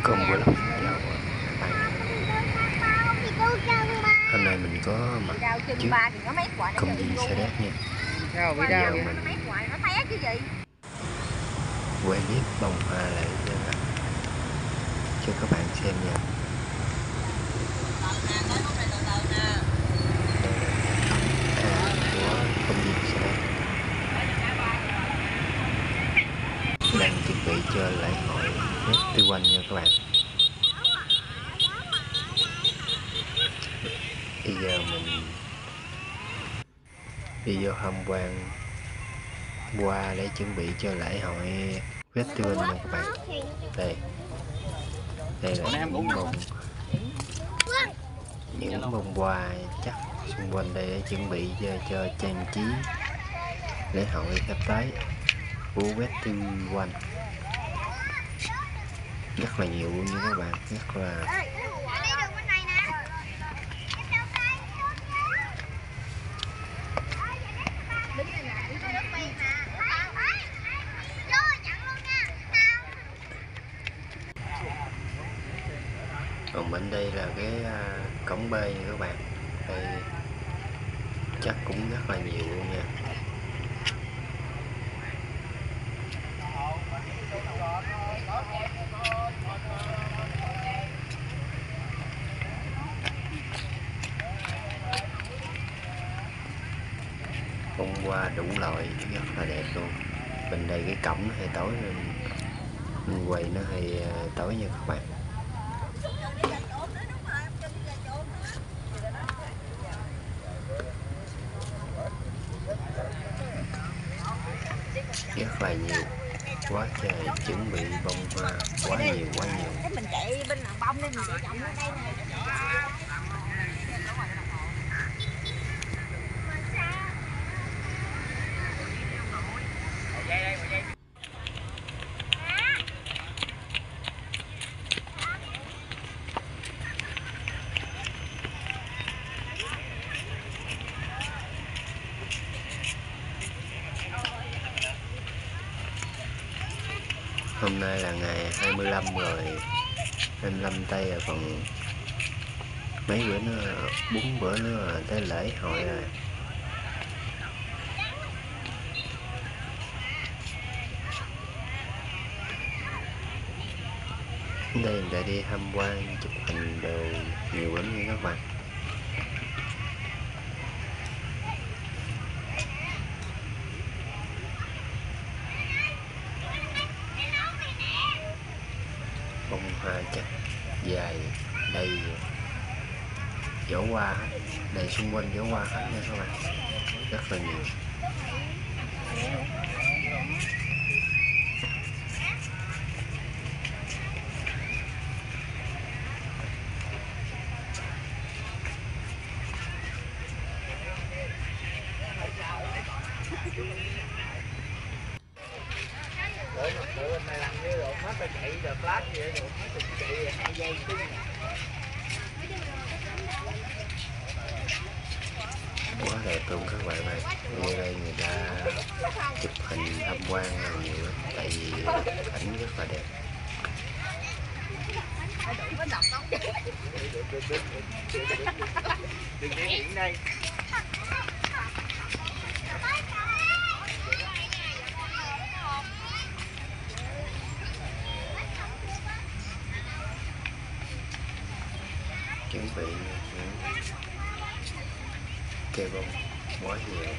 Con vlog chào bạn. Hôm nay mình có mặt trước công viên Sa Đéc nha. Bây giờ mình quay clip bông hoa lại cho các bạn xem nha. Của công viên Sa Đéc đang chuẩn bị cho lễ hội festival nha các bạn. Bây giờ mình đi vô tham quan qua để chuẩn bị cho lễ hội festival nha các bạn. Đây là những bông hoa chắc xung quanh đây để chuẩn bị cho trang trí lễ hội sắp tới của festival. Rất là nhiều luôn nha các bạn, rất là còn bên đây là cái cổng B nha các bạn. Đây chắc cũng rất là nhiều luôn nha. Bông hoa đủ loại rất là đẹp luôn. Bên đây cái cổng nó hơi tối nên mình quay nó hơi tối nha các bạn. Rất là nhiều, quá trời, chuẩn bị bông hoa quá nhiều. Cái mình chạy bên làng bông nên mình sẽ trồng ở đây nè. Hôm nay là ngày 25 rồi, 25 tây rồi, còn mấy bữa nữa, 4 bữa nữa là tới lễ hội rồi. Đây người ta đi tham quan chụp hình đồ nhiều lắm nha các bạn. Bông hoa chắc dài đây vỏ hoa hết, đây xung quanh vỏ hoa hết nha các bạn, rất là nhiều. Quá đẹp luôn các bạn ơi. Như đây người ta chụp hình tham quan nhiều lắm, tại vì cảnh rất là đẹp. Đừng thể hiện đây. Chuẩn bị những cây bông quá nhiều.